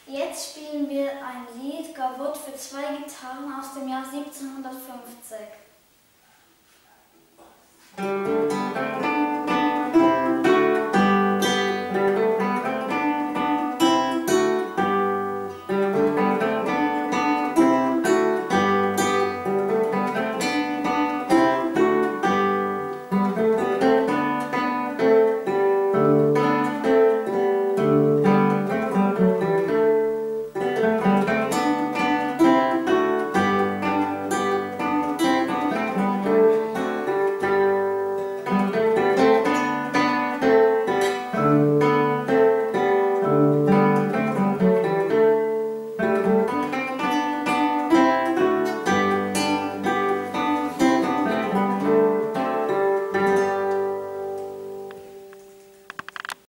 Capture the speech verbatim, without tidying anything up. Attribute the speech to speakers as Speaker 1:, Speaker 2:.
Speaker 1: Jetzt spielen wir ein Lied, Gavotte für zwei Gitarren aus dem Jahr siebzehnhundertfünfzig.